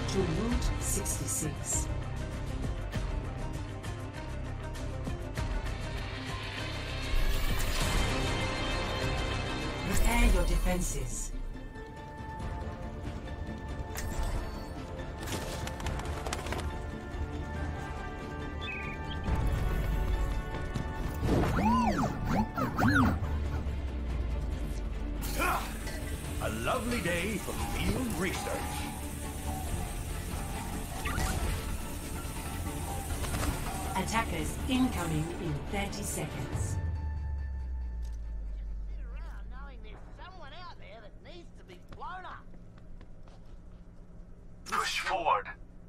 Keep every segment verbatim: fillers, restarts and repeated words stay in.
to Route sixty-six. Prepare your defenses. A lovely day for field research. Attackers incoming in thirty seconds. Sit around knowing there's someone out there that needs to be blown up. Push forward.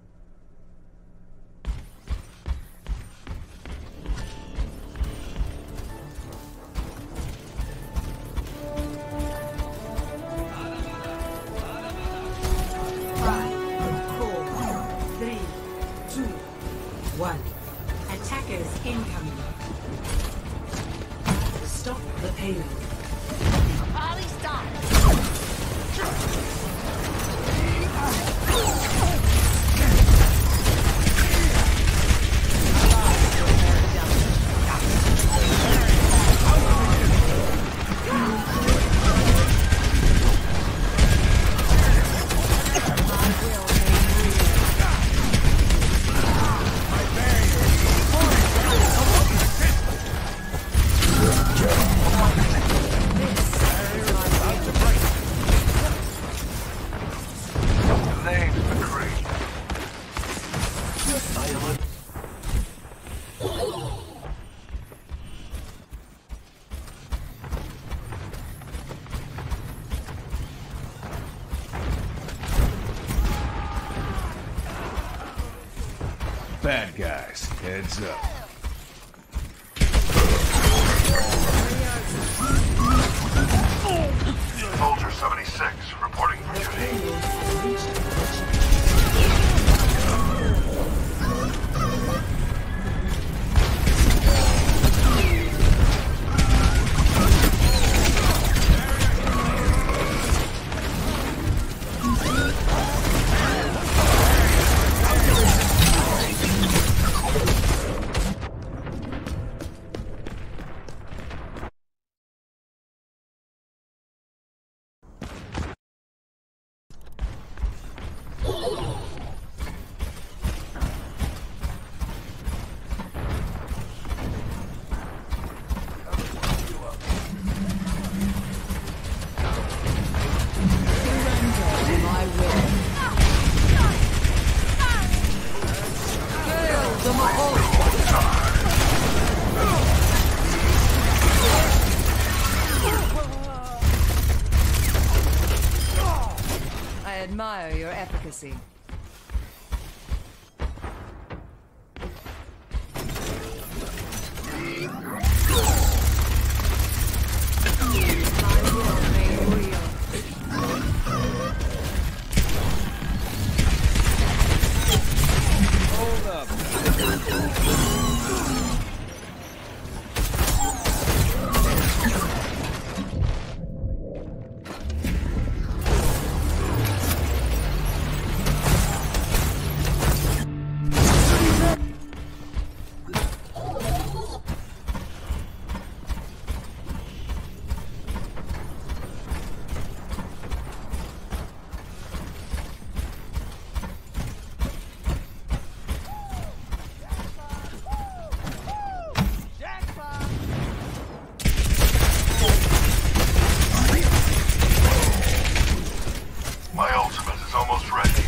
One. Attackers incoming. Stop the payload. Party started. Bad guys, heads up. Soldier seventy-six, reporting for duty. I admire your efficacy. My will made real. Hold up. My ultimate is almost ready.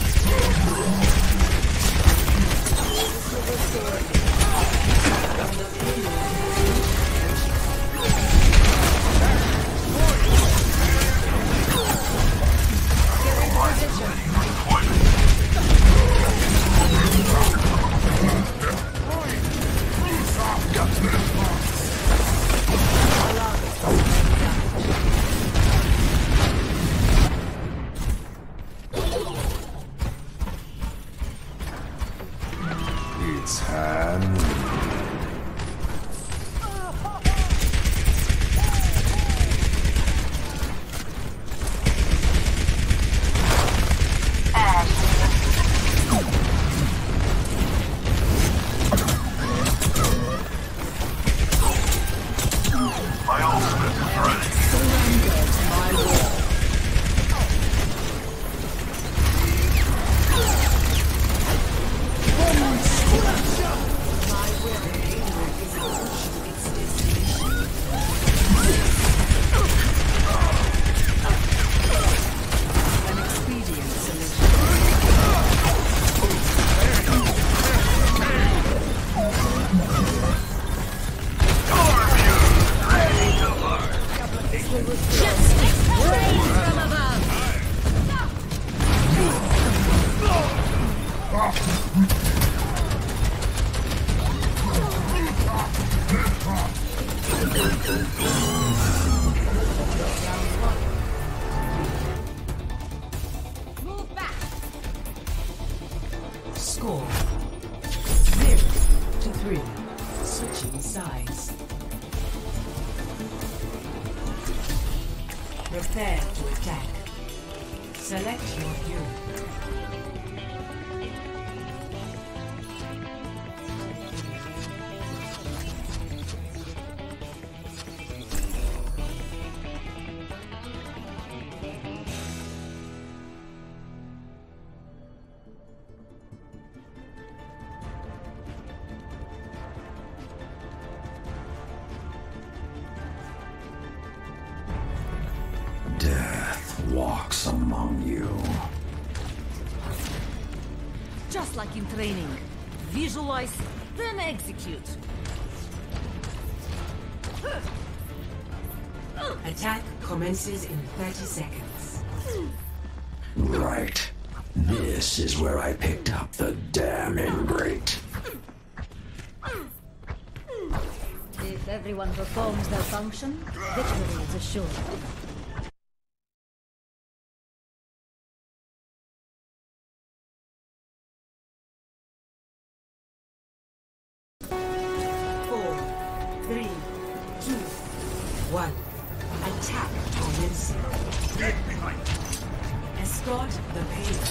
It's time. Ash. Score zero to three. Switching sides. Prepare to attack. Select your hero. Death walks among you. Just like in training. Visualize, then execute. Attack commences in thirty seconds. Right. This is where I picked up the damn ingrate. If everyone performs their function, victory is assured. Four, three, two, one. Attack commencing. Get behind. Escort the payload.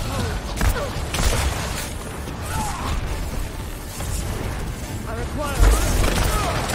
I require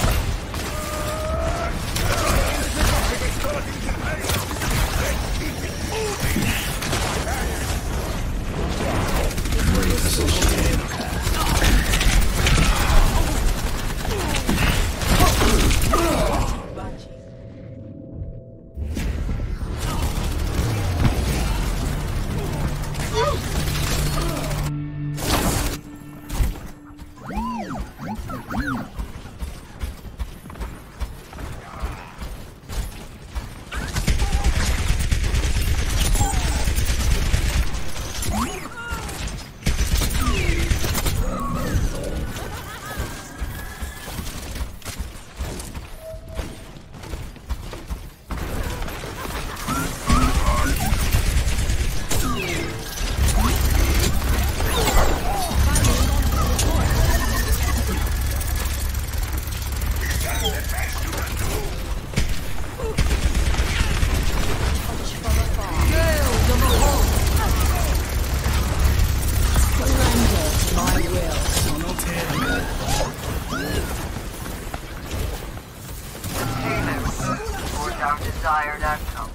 Our desired outcome.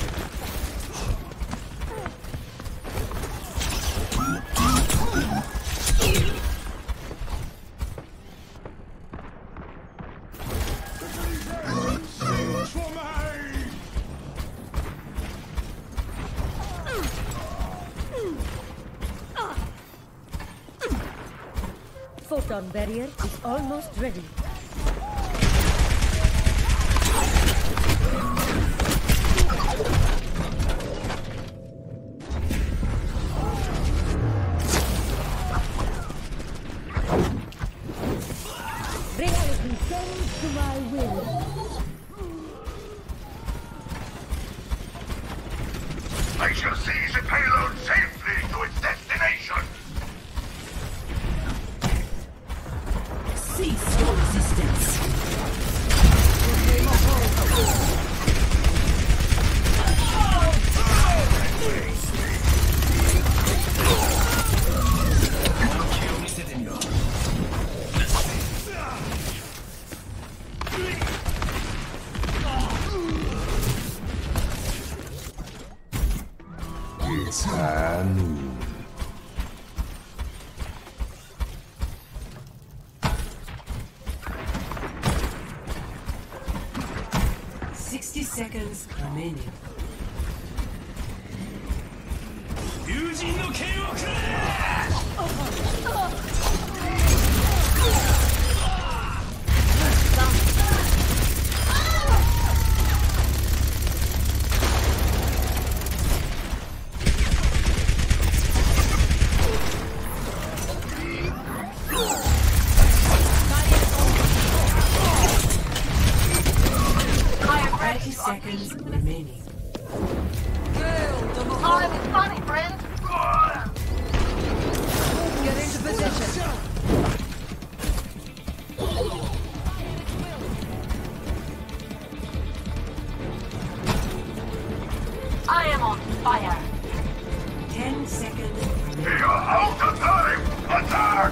Photon barrier is almost ready. Bring everything to my will. I shall seize the payload safely to its destination. Cease your resistance. It's high noon. Sixty seconds remaining. 友人の剣をくれ thirty seconds remaining. Oh, it was funny, friend. seconds. We are out of time! Attack!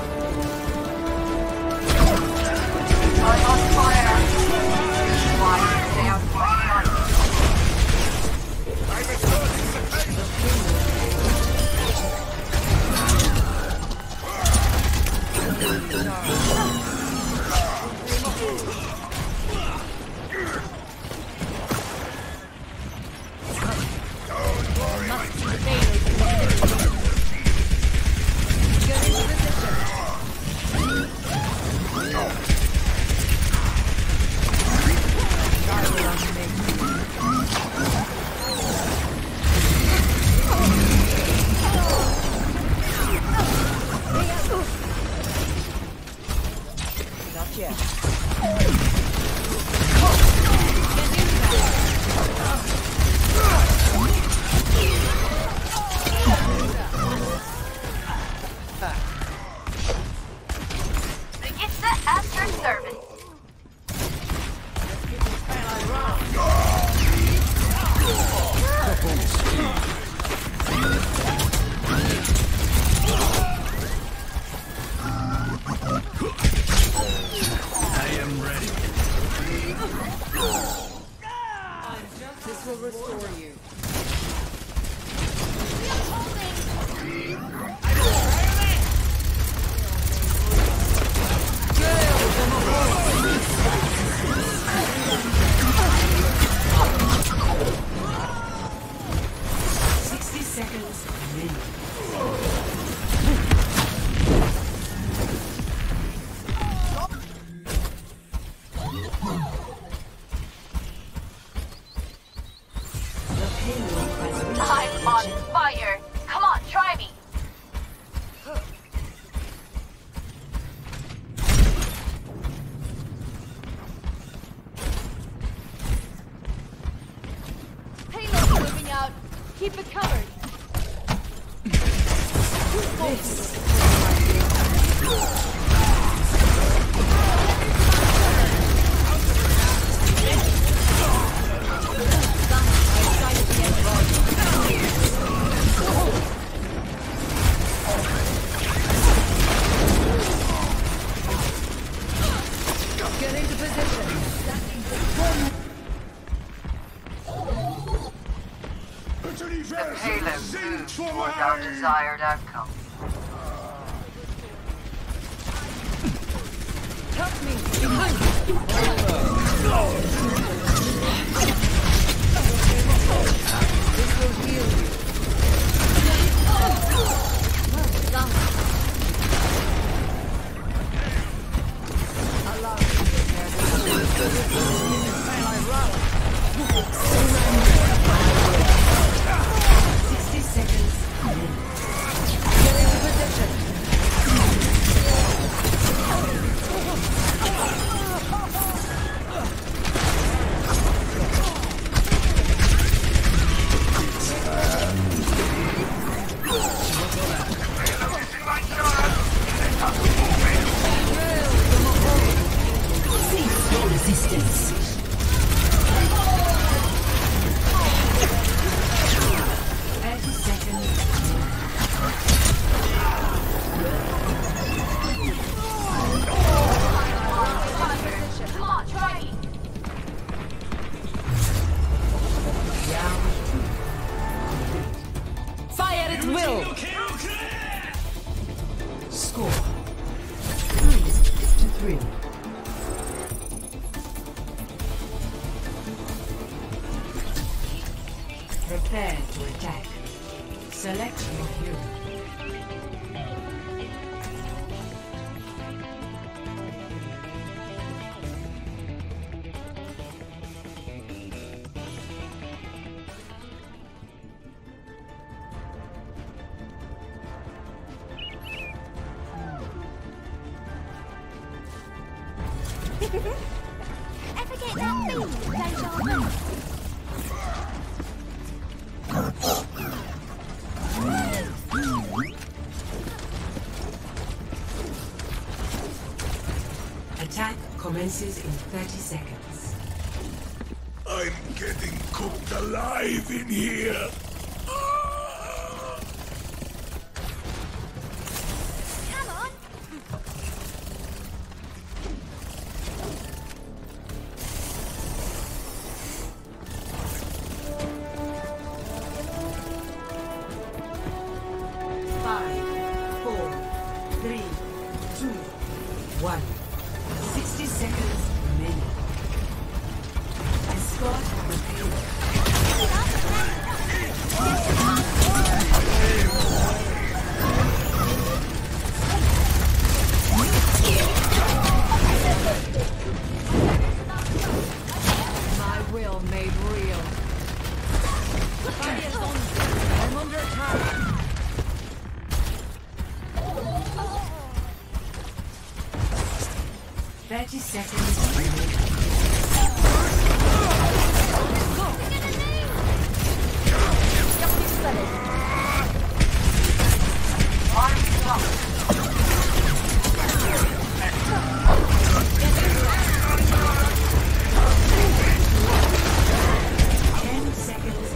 I'm on fire! Why stay on fire? I'm exerting the Regista at your service. I am ready. This will restore you. sixty seconds remaining. The payload has reached I'm on fire. Come on, try me. Payload moving out. Keep it covered. Get into position. The Payload moves towards our desired outcome. Help me. Behind you. This will heal you. Well done. Allow me to repair sixty seconds remaining. Get into position. Cease your resistance. thirty seconds. Come on, try me. Fire at will. Score three to three. Prepare to attack. Select your hero. I forget that thing. Deja vu. Attack commences in thirty seconds. I'm getting cooked alive in here. Five, four, three, two, one. Sixty seconds remaining. Escort the payload. My will made real. Fire's on. I'm under attack. Thirty seconds remaining. Ten seconds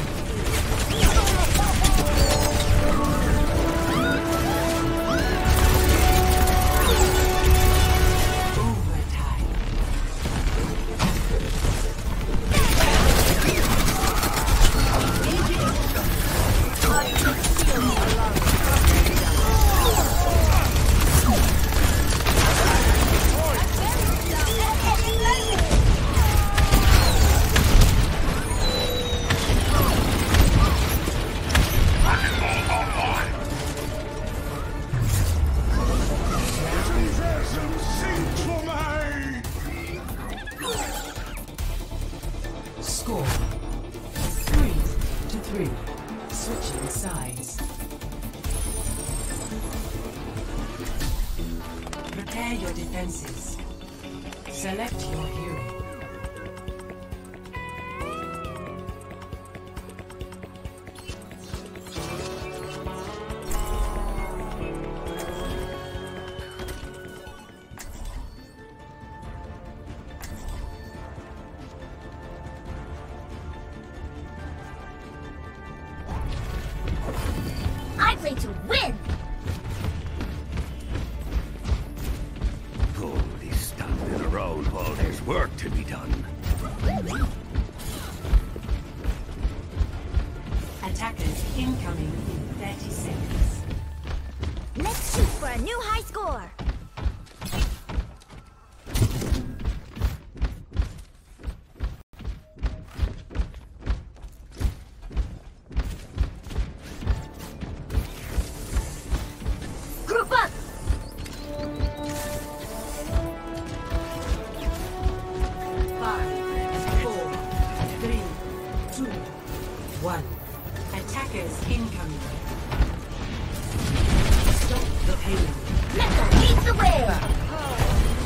Score three to three. Switching sides. Prepare your defenses. Select your hero. I play to win! Holy stuff in a row while there's work to be done. Attackers incoming in thirty seconds. Let's shoot for a new high score! Group up! Five, four, three, two, one. Attackers incoming. Stop the payload. Metal leads the way!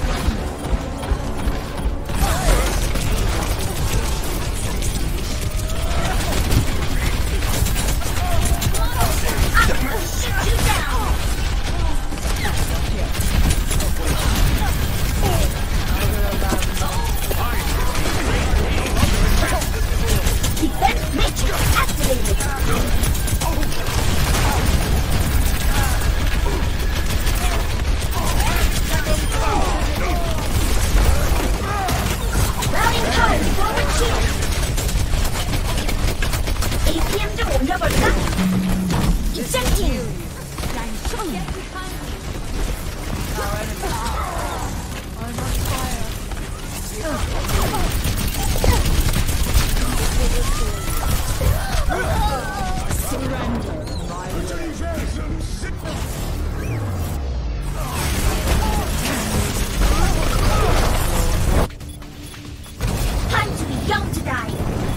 I'm gonna shoot you down! Defense matrix activated! Routing power forward shield! A P M drone double tap! Ejecting! Time to be young to die!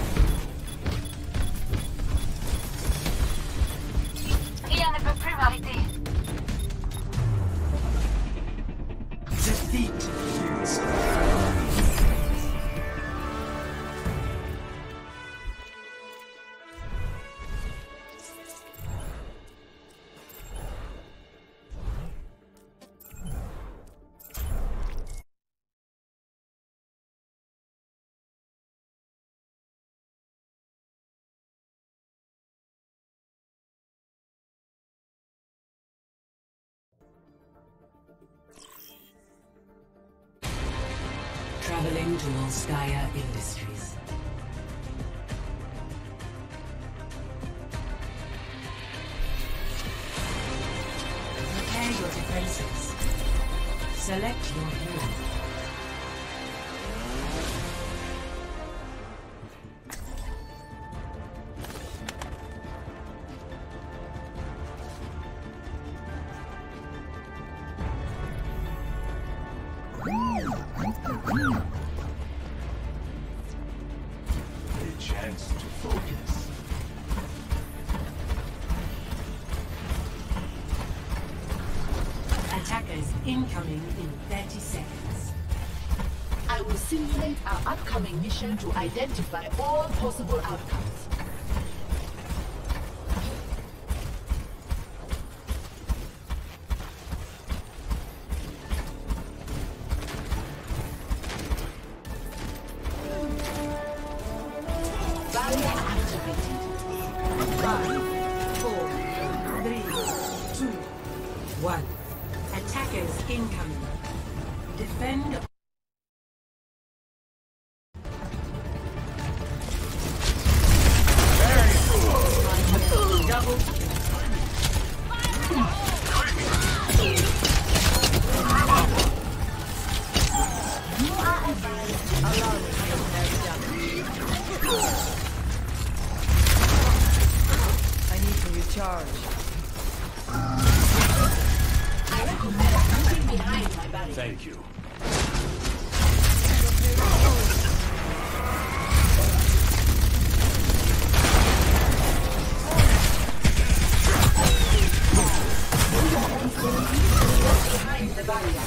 Rien ne peut plus m'arrêter. Defeat. Traveling to Volskaya Industries. places. Select your hero. A chance to focus. Attackers incoming in thirty seconds. I will simulate our upcoming mission to identify all possible outcomes. Barrier activated. Five, four, three, two, one. Attackers incoming. Defend. Double I need to recharge. I recommend moving behind my barrier. Thank you. Behind the barrier.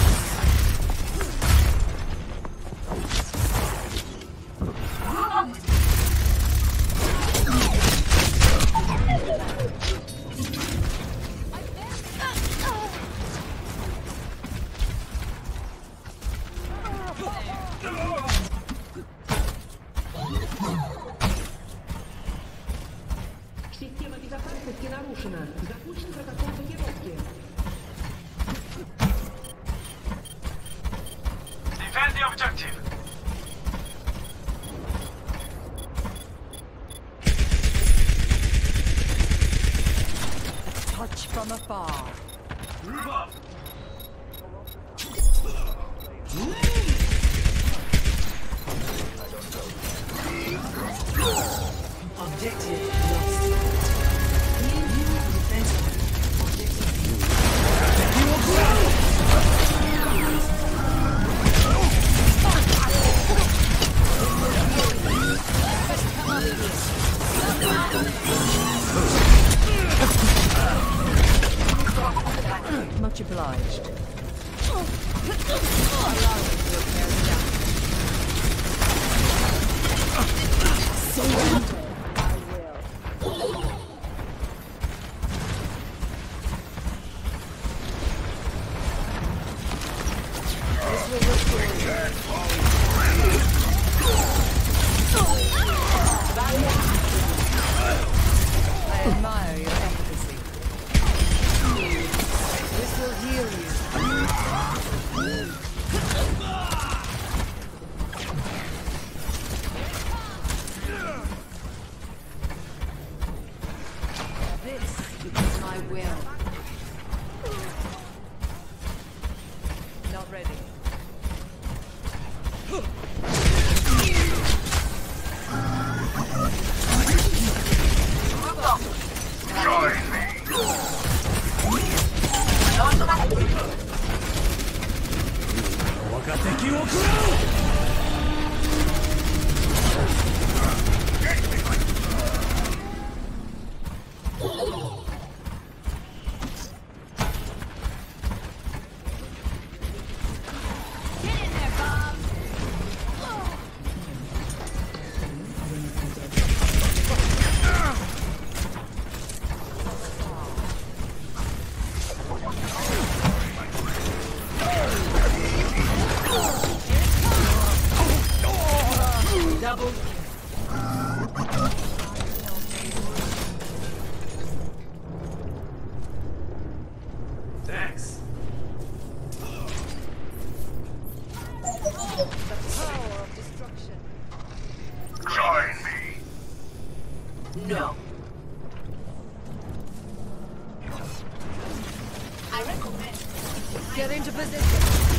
Система безопасности нарушена. Запущен протокол блокировки. Defend the objective. Touch from afar. Move up. objective lost. New defensive objective. Much obliged. I admire your efficacy. This will heal you. This is my will. Not ready. Join me. Get into position.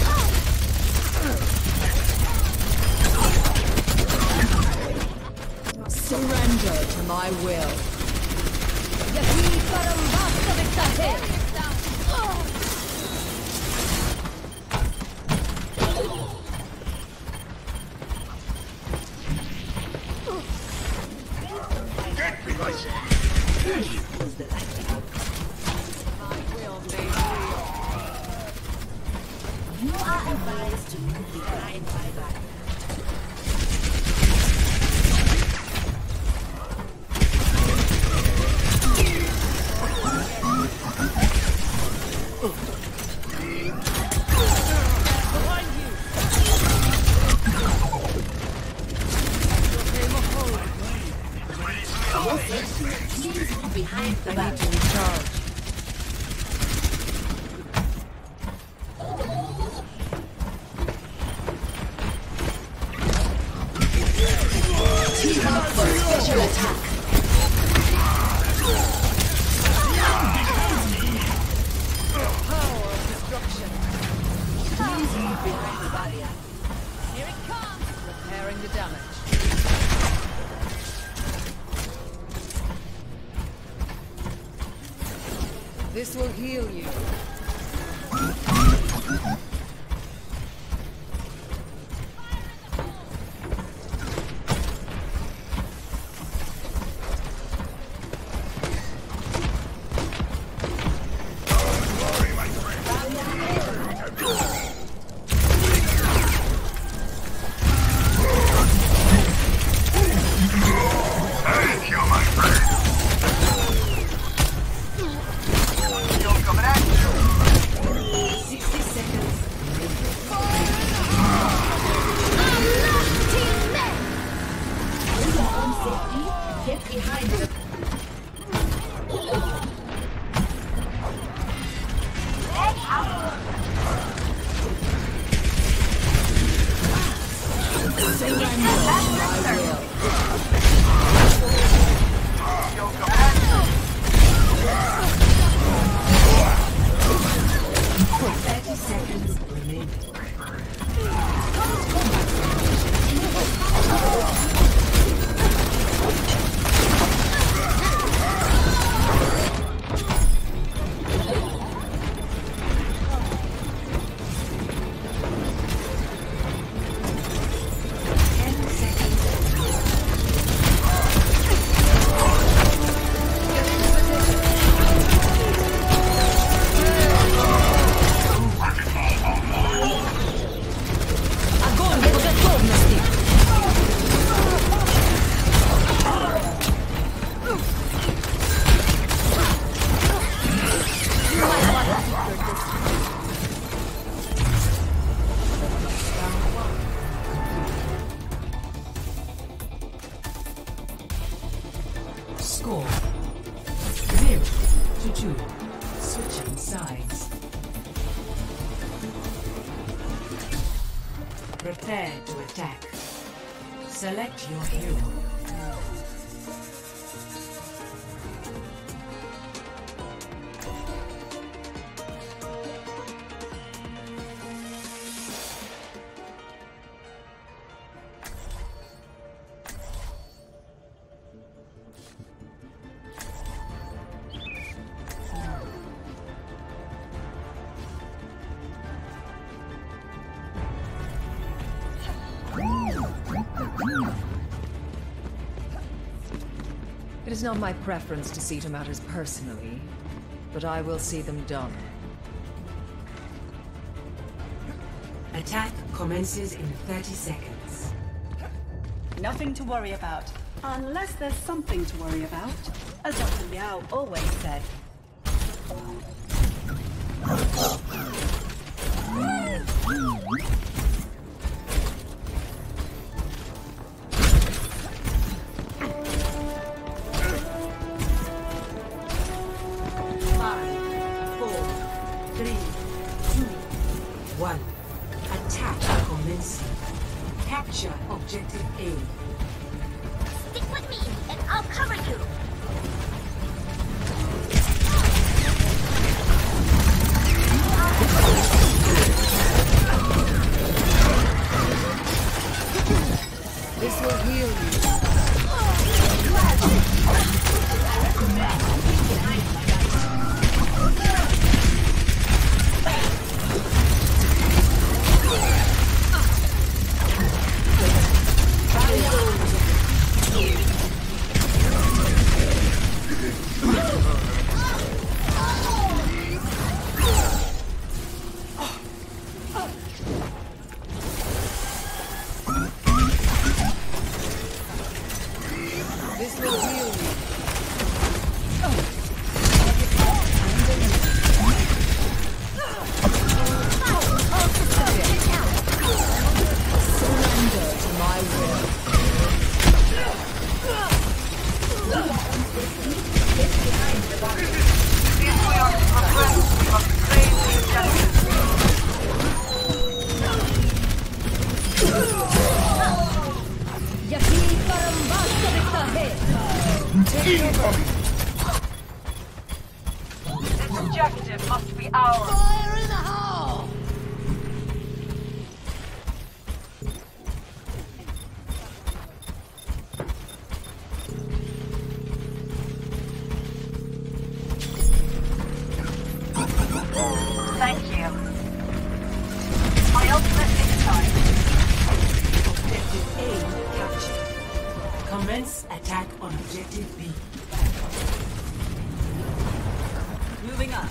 Surrender to my will. Get me myself! You are advised to move behind my back. Please move behind the back. I need to recharge. Team up for a special attack. Power of destruction. Please move behind the barrier. Here it comes. Repairing the damage. This will heal you. Thank you, my friend! You're coming at you! sixty seconds. For your own safety, get behind the... You're coming at you! thirty seconds remaining. ten seconds. Огонь по готовности! Score zero to two. Switching sides. Prepare to attack. Select your hero. It is not my preference to see to matters personally, but I will see them done. Attack commences in thirty seconds. Nothing to worry about. Unless there's something to worry about, as Doctor Liao always said. Five, four, three, two, one. Attack commencing. Capture objective A. Stick with me, and I'll cover you. You are objective must be ours. Fire in the hole! Thank you. My ultimate is time. Objective A captured. Commence attack on Objective B. Moving up.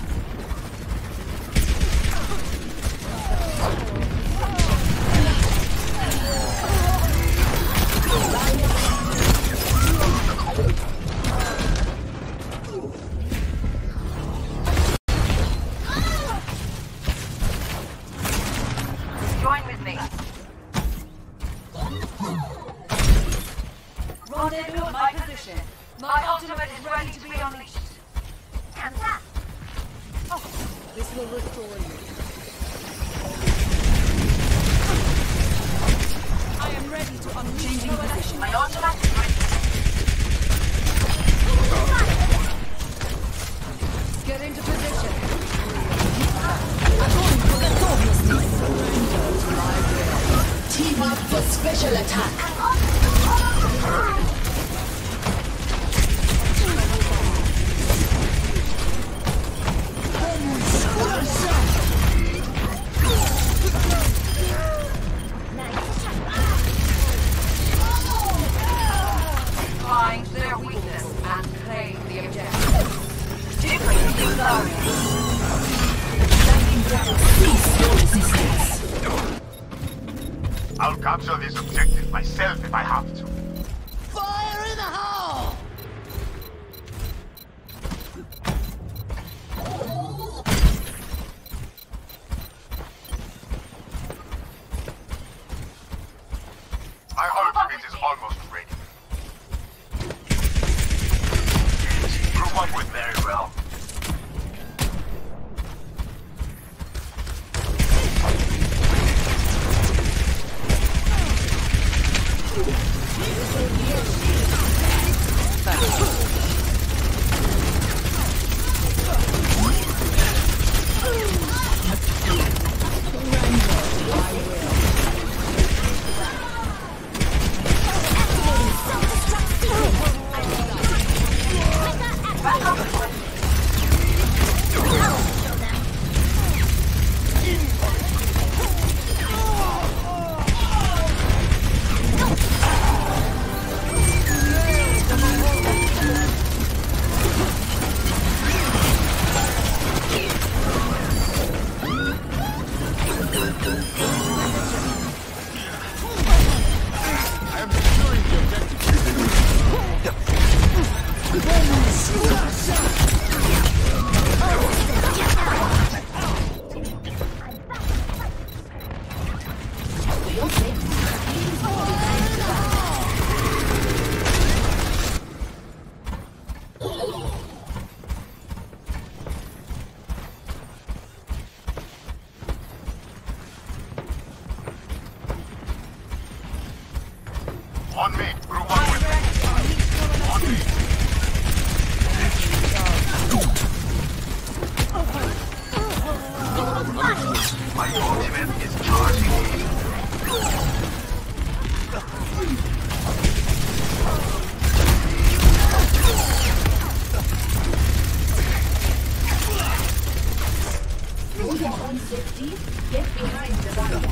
Join with me. Rendezvous at my position. My ultimate is ready to be unleashed. And that. This will restore you. I am ready to unchanging position. My ultimate is ready. Get into position. Team up for special attack. Find their weakness and claim the objective. Different things are. I'll capture this objective myself if I have to. Fire in the hole! My ultimate is almost ready. Group up with very well. On me, group up with me. On me. My ultimate is charging. For your own safety, get behind the barrier.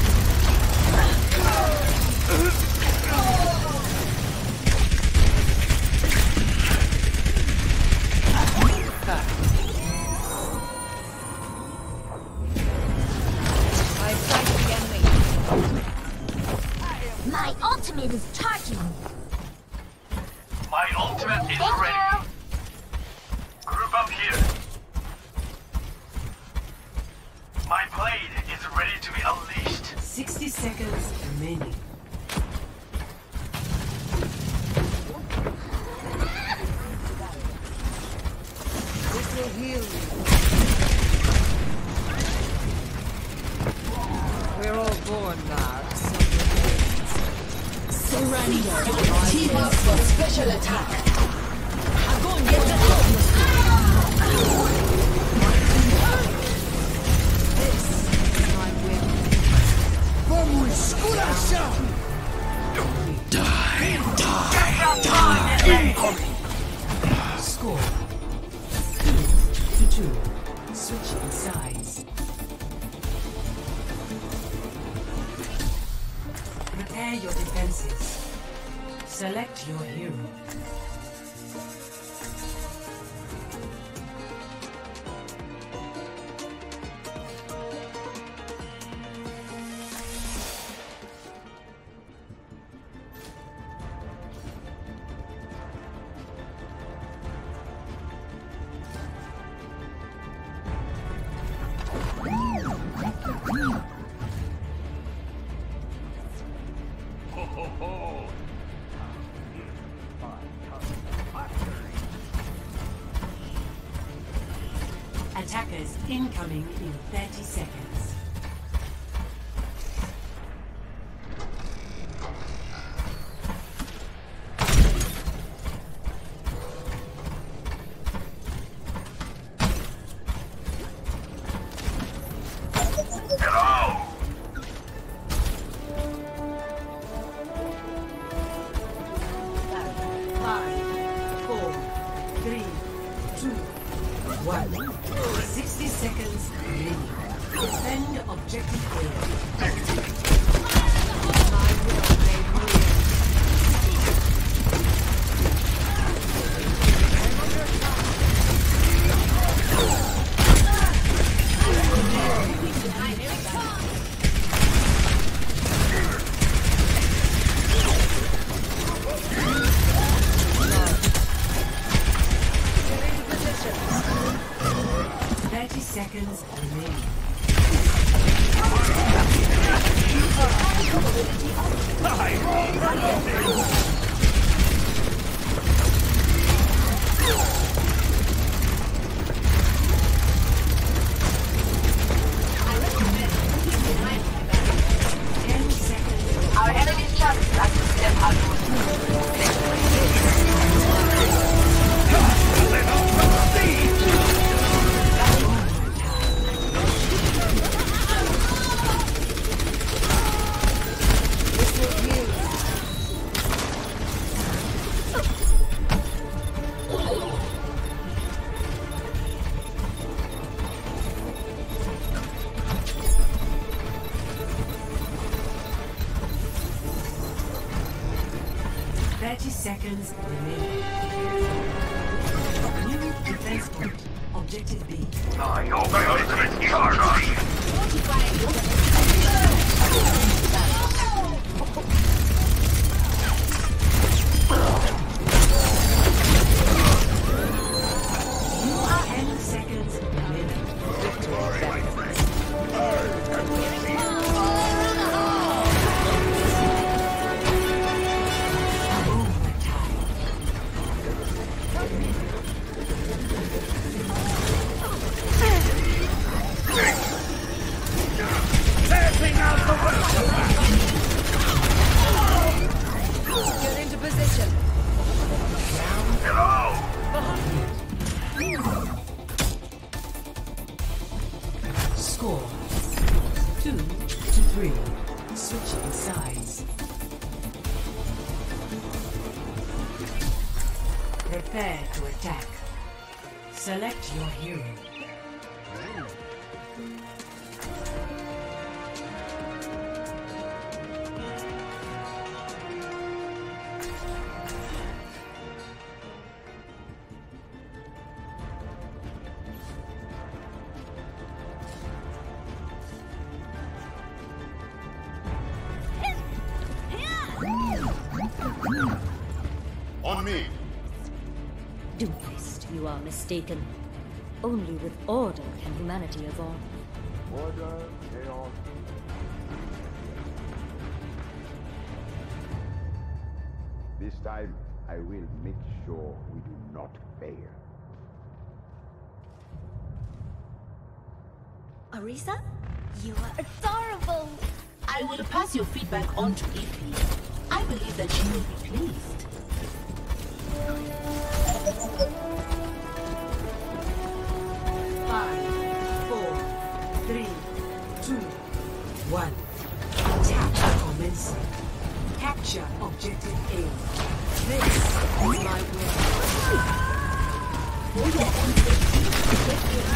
My ultimate is charging. My ultimate is ready. Group up here. My blade is ready to be unleashed. sixty seconds remaining. This will heal you. We're all born marks. Surrender. Team up for special attack. I'm going to get the two. Switching sides. Prepare your defenses. Select your hero. Attackers incoming in thirty seconds. sixty seconds remaining. Defend objective A. thirty seconds remaining. ten seconds. Our enemy's chances are to step out. thirty seconds remaining. New defense point. Objective B. I know my ultimate charge! ten seconds remaining. Get into position. Hello! Score two to three. Switching sides. Prepare to attack. Select your hero. On me! Doomfist, you are mistaken. Only with order can humanity evolve. Order, chaos. This time, I will make sure we do not fail. Orisa, you are adorable. I will pass your feedback on to Ify. I believe that she will be pleased. Five, four, three, two, one. Attack commencing. Capture objective A. This is my world.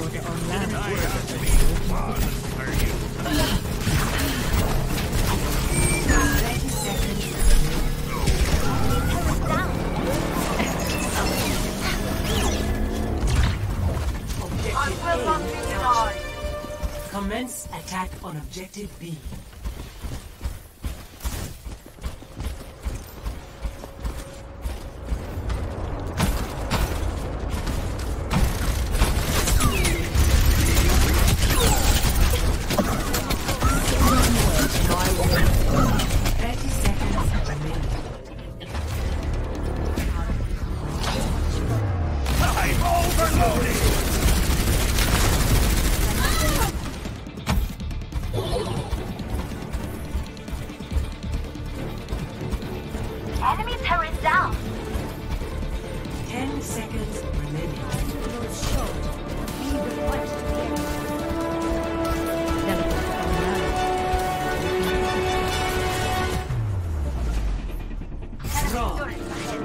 good on land. thirty seconds. Objective I will not be denied. Commence attack on objective B. thirty seconds remaining. I'm overloaded! Enemy turret down. Ten seconds remaining. Those short. Be refreshed to the enemy. Delicate on land. Draw. Turret ahead.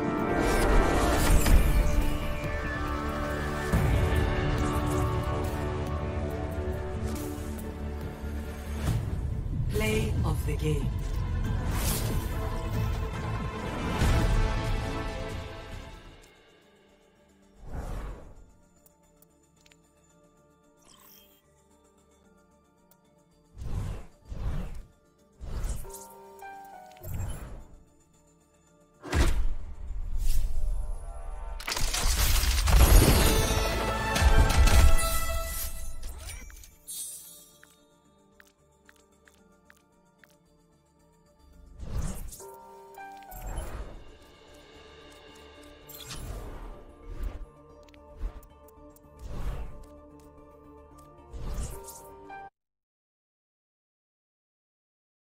Play of the game.